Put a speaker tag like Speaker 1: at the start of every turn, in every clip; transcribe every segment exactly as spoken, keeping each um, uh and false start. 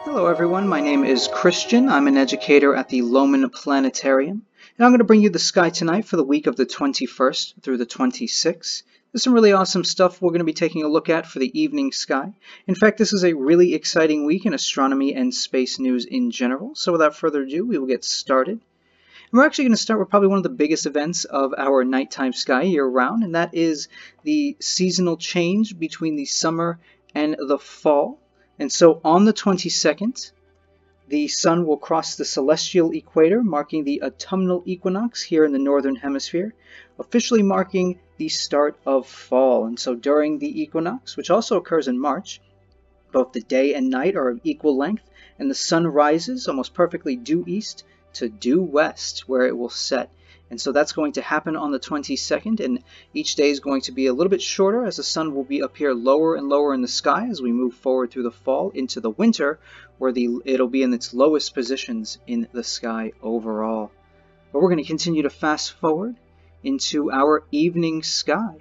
Speaker 1: Hello everyone, my name is Christian. I'm an educator at the Loman Planetarium, and I'm going to bring you the sky tonight for the week of the twenty-first through the twenty-sixth. There's some really awesome stuff we're going to be taking a look at for the evening sky. In fact, this is a really exciting week in astronomy and space news in general, so without further ado, we will get started. And we're actually going to start with probably one of the biggest events of our nighttime sky year-round, and that is the seasonal change between the summer and the fall. And so on the twenty-second, the sun will cross the celestial equator, marking the autumnal equinox here in the northern hemisphere, officially marking the start of fall. And so during the equinox, which also occurs in March, both the day and night are of equal length, and the sun rises almost perfectly due east to due west, where it will set. And so that's going to happen on the twenty-second, and each day is going to be a little bit shorter as the sun will be appear lower and lower in the sky as we move forward through the fall into the winter, where the it'll be in its lowest positions in the sky overall. But we're going to continue to fast forward into our evening sky.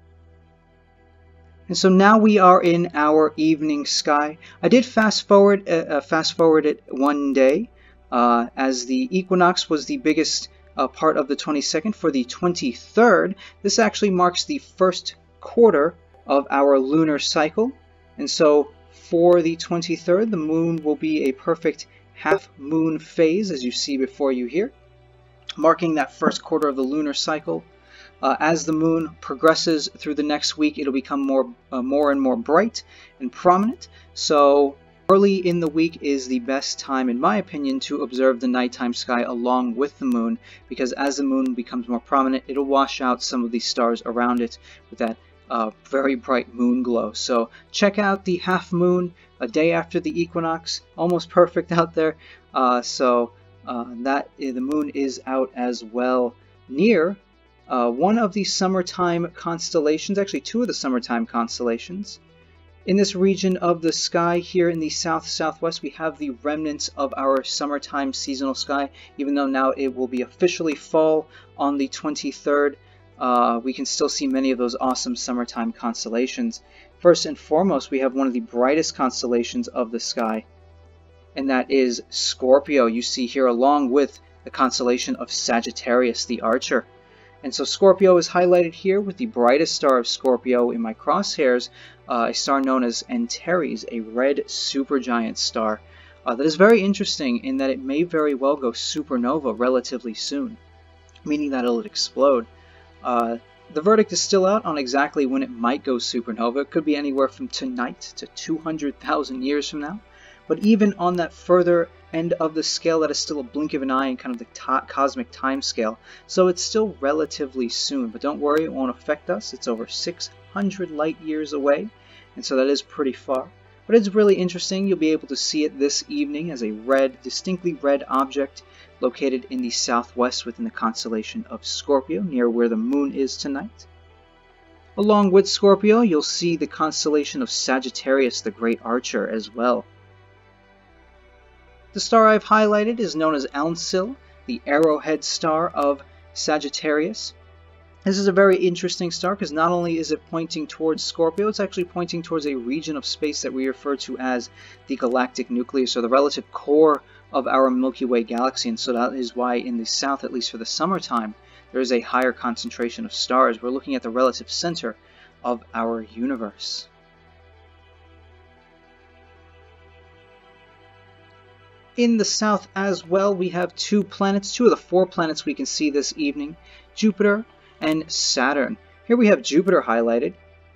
Speaker 1: And so now we are in our evening sky. I did fast forward, uh, fast forward it one day, uh, as the equinox was the biggest Uh, part of the twenty-second. For the twenty-third, this actually marks the first quarter of our lunar cycle, and so for the twenty-third, the moon will be a perfect half moon phase, as you see before you here, marking that first quarter of the lunar cycle. Uh, as the moon progresses through the next week, it'll become more, uh, more and more bright and prominent. So early in the week is the best time, in my opinion, to observe the nighttime sky along with the moon, because as the moon becomes more prominent, it'll wash out some of the stars around it with that uh, very bright moon glow. So check out the half moon a day after the equinox, almost perfect out there. Uh, so uh, that the moon is out as well near uh, one of the summertime constellations, actually two of the summertime constellations. In this region of the sky here in the south-southwest, we have the remnants of our summertime seasonal sky. Even though now it will be officially fall on the twenty-third, uh, we can still see many of those awesome summertime constellations. First and foremost, we have one of the brightest constellations of the sky, and that is Scorpio. You see here along with the constellation of Sagittarius, the Archer. And so Scorpio is highlighted here with the brightest star of Scorpio in my crosshairs, uh, a star known as Antares, a red supergiant star uh, that is very interesting in that it may very well go supernova relatively soon, meaning that it'll explode. Uh, the verdict is still out on exactly when it might go supernova. It could be anywhere from tonight to two hundred thousand years from now. But even on that further end of the scale, that is still a blink of an eye in kind of the cosmic time scale. So it's still relatively soon, but don't worry, it won't affect us. It's over six hundred light years away, and so that is pretty far. But it's really interesting. You'll be able to see it this evening as a red, distinctly red object located in the southwest within the constellation of Scorpio, near where the moon is tonight. Along with Scorpio, you'll see the constellation of Sagittarius, the great archer, as well. The star I've highlighted is known as Elsil, the Arrowhead star of Sagittarius. This is a very interesting star because not only is it pointing towards Scorpio, it's actually pointing towards a region of space that we refer to as the galactic nucleus, or the relative core of our Milky Way galaxy. And so that is why in the south, at least for the summertime, there is a higher concentration of stars. We're looking at the relative center of our universe. In the south as well, we have two planets, two of the four planets we can see this evening, Jupiter and Saturn. Here we have Jupiter highlighted.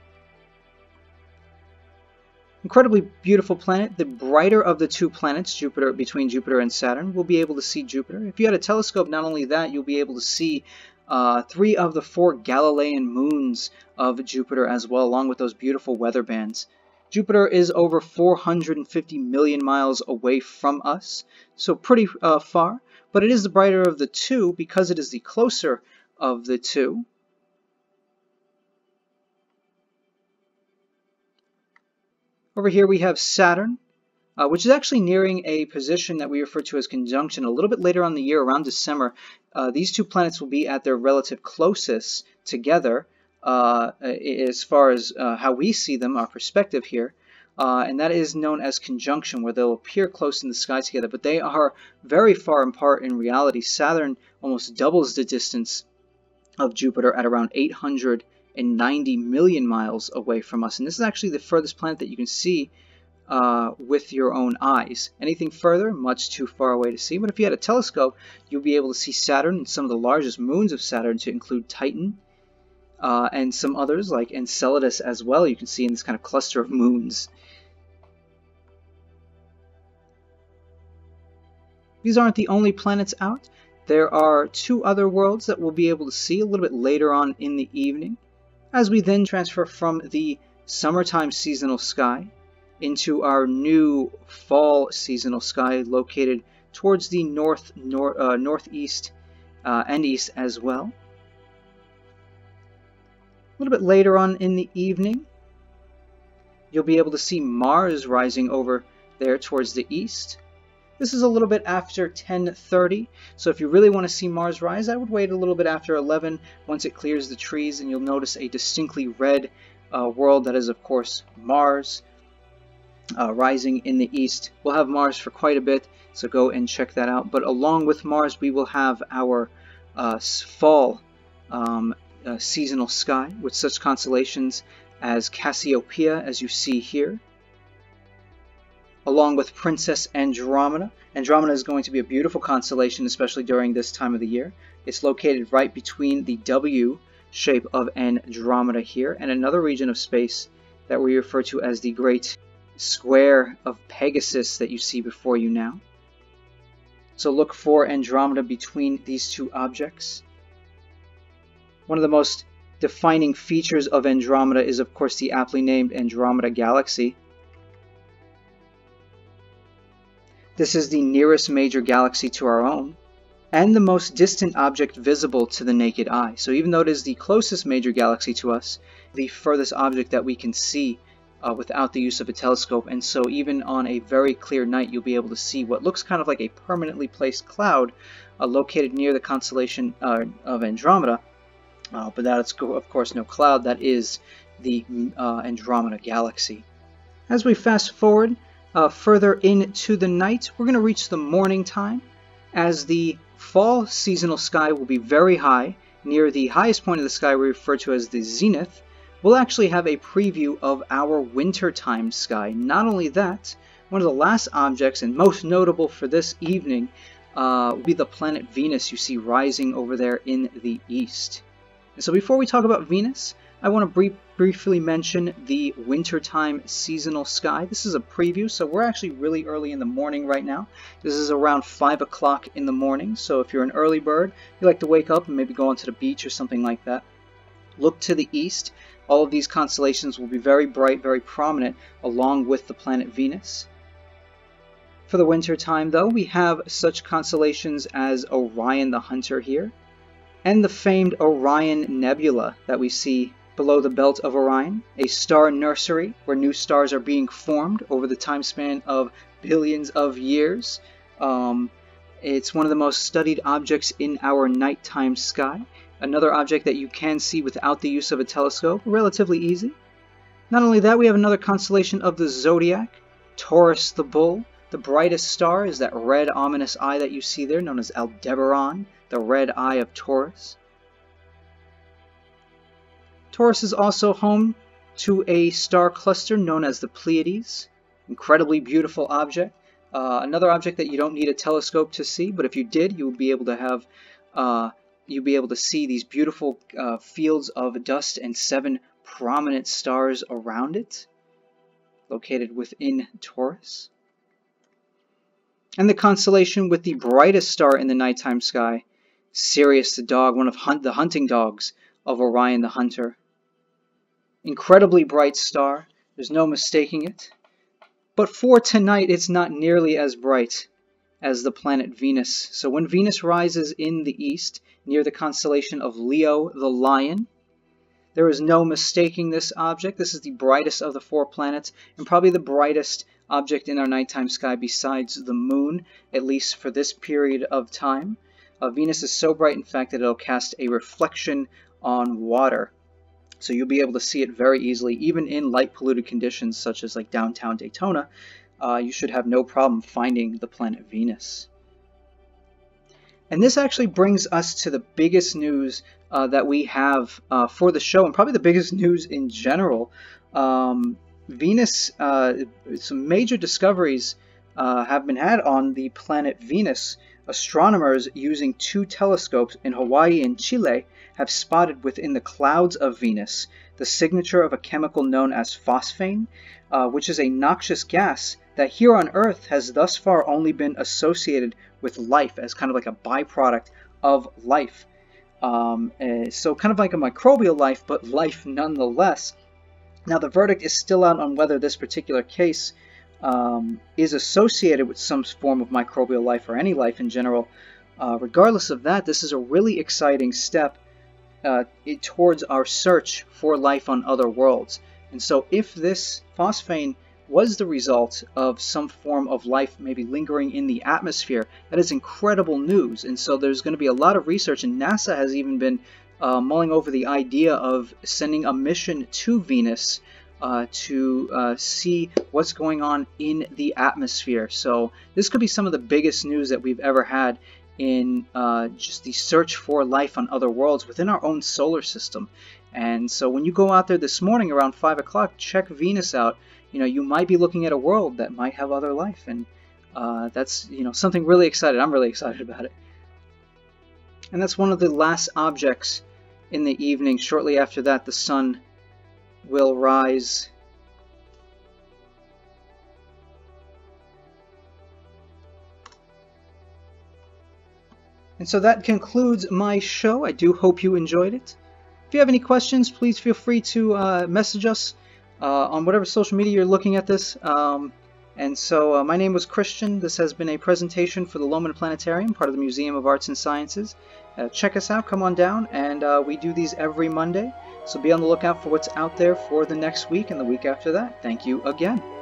Speaker 1: Incredibly beautiful planet, the brighter of the two planets, Jupiter, between Jupiter and Saturn. We'll be able to see Jupiter. If you had a telescope, not only that, you'll be able to see uh, three of the four Galilean moons of Jupiter as well, along with those beautiful weather bands. Jupiter is over four hundred fifty million miles away from us, so pretty uh, far, but it is the brighter of the two because it is the closer of the two. Over here we have Saturn, uh, which is actually nearing a position that we refer to as conjunction. A little bit later on in the year, around December, uh, these two planets will be at their relative closest together, uh, as far as uh, how we see them, our perspective here. uh, and that is known as conjunction, where they'll appear close in the sky together, but they are very far apart in reality. Saturn almost doubles the distance of Jupiter at around eight hundred ninety million miles away from us, and this is actually the furthest planet that you can see uh, with your own eyes. Anything further, much too far away to see, but if you had a telescope, you'll be able to see Saturn and some of the largest moons of Saturn, to include Titan, uh, and some others like Enceladus as well. You can see in this kind of cluster of moons. These aren't the only planets out. There are two other worlds that we'll be able to see a little bit later on in the evening, as we then transfer from the summertime seasonal sky into our new fall seasonal sky, located towards the north, nor uh, northeast uh, and east as well. A little bit later on in the evening, you'll be able to see Mars rising over there towards the east. This is a little bit after ten thirty, so if you really want to see Mars rise, I would wait a little bit after eleven, once it clears the trees, and you'll notice a distinctly red uh, world that is, of course, Mars, uh, rising in the east. We'll have Mars for quite a bit, so go and check that out. But along with Mars, we will have our uh, fall um, uh, seasonal sky, with such constellations as Cassiopeia, as you see here, along with Princess Andromeda. Andromeda is going to be a beautiful constellation, especially during this time of the year. It's located right between the W shape of Andromeda here and another region of space that we refer to as the Great Square of Pegasus that you see before you now. So look for Andromeda between these two objects. One of the most defining features of Andromeda is, of course, the aptly named Andromeda Galaxy. This is the nearest major galaxy to our own, and the most distant object visible to the naked eye. So even though it is the closest major galaxy to us, the furthest object that we can see uh, without the use of a telescope, and so even on a very clear night, you'll be able to see what looks kind of like a permanently placed cloud uh, located near the constellation uh, of Andromeda, uh, but that's of course no cloud. That is the uh, Andromeda Galaxy. As we fast forward Uh, further into the night, we're going to reach the morning time, as the fall seasonal sky will be very high. Near the highest point of the sky we refer to as the zenith. We'll actually have a preview of our wintertime sky. Not only that, one of the last objects, and most notable for this evening, uh, will be the planet Venus you see rising over there in the east. And so before we talk about Venus, I want to brief, briefly mention the wintertime seasonal sky. This is a preview, so we're actually really early in the morning right now. This is around five o'clock in the morning, so if you're an early bird, you like to wake up and maybe go onto the beach or something like that, look to the east. All of these constellations will be very bright, very prominent, along with the planet Venus. For the winter time, though, we have such constellations as Orion the Hunter here, and the famed Orion Nebula that we see below the belt of Orion, a star nursery where new stars are being formed over the time span of billions of years. Um, it's one of the most studied objects in our nighttime sky. Another object that you can see without the use of a telescope, relatively easy. Not only that, we have another constellation of the Zodiac, Taurus the Bull. The brightest star is that red ominous eye that you see there, known as Aldebaran, the red eye of Taurus. Taurus is also home to a star cluster known as the Pleiades. Incredibly beautiful object. Uh, another object that you don't need a telescope to see, but if you did, you would be able to have, uh, you'd be able to see these beautiful uh, fields of dust and seven prominent stars around it, located within Taurus. And the constellation with the brightest star in the nighttime sky, Sirius the dog, one of hunt the hunting dogs of Orion the Hunter. Incredibly bright star, there's no mistaking it. But for tonight, it's not nearly as bright as the planet Venus. So when Venus rises in the east, near the constellation of Leo the Lion, there is no mistaking this object. This is the brightest of the four planets, and probably the brightest object in our nighttime sky besides the moon, at least for this period of time. Uh, Venus is so bright, in fact, that it'll cast a reflection on water. So you'll be able to see it very easily, even in light polluted conditions such as like downtown Daytona. Uh, you should have no problem finding the planet Venus. And this actually brings us to the biggest news uh, that we have uh, for the show, and probably the biggest news in general. Um, Venus, uh, some major discoveries uh, have been had on the planet Venus. Astronomers using two telescopes in Hawaii and Chile have spotted within the clouds of Venus the signature of a chemical known as phosphane, uh, which is a noxious gas that here on Earth has thus far only been associated with life as kind of like a byproduct of life. Um, so kind of like a microbial life, but life nonetheless. Now the verdict is still out on whether this particular case um, is associated with some form of microbial life or any life in general. Uh, regardless of that, this is a really exciting step uh, it, towards our search for life on other worlds. And so if this phosphane was the result of some form of life maybe lingering in the atmosphere, that is incredible news. And so there's going to be a lot of research, and NASA has even been uh, mulling over the idea of sending a mission to Venus uh, to uh, see what's going on in the atmosphere. So this could be some of the biggest news that we've ever had in uh, just the search for life on other worlds within our own solar system. And so when you go out there this morning around five o'clock, check Venus out. You know, you might be looking at a world that might have other life, and uh, that's, you know, something really exciting. I'm really excited about it. And that's one of the last objects in the evening. Shortly after that, the sun will rise. And so that concludes my show. I do hope you enjoyed it. If you have any questions, please feel free to uh, message us Uh, on whatever social media you're looking at this. Um, and so uh, my name was Christian. This has been a presentation for the Loman Planetarium, part of the Museum of Arts and Sciences. Uh, check us out, come on down, and uh, we do these every Monday. So be on the lookout for what's out there for the next week and the week after that. Thank you again.